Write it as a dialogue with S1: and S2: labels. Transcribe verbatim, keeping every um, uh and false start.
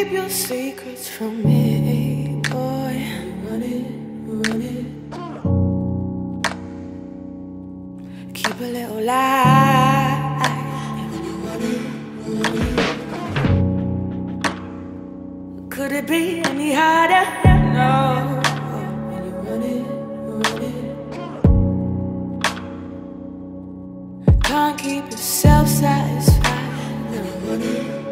S1: keep your secrets from me, boy. Run it, run it. Keep a little lie. Run it, run it. Could it be any harder? No. Run it, run it. Can't keep yourself satisfied. Run it.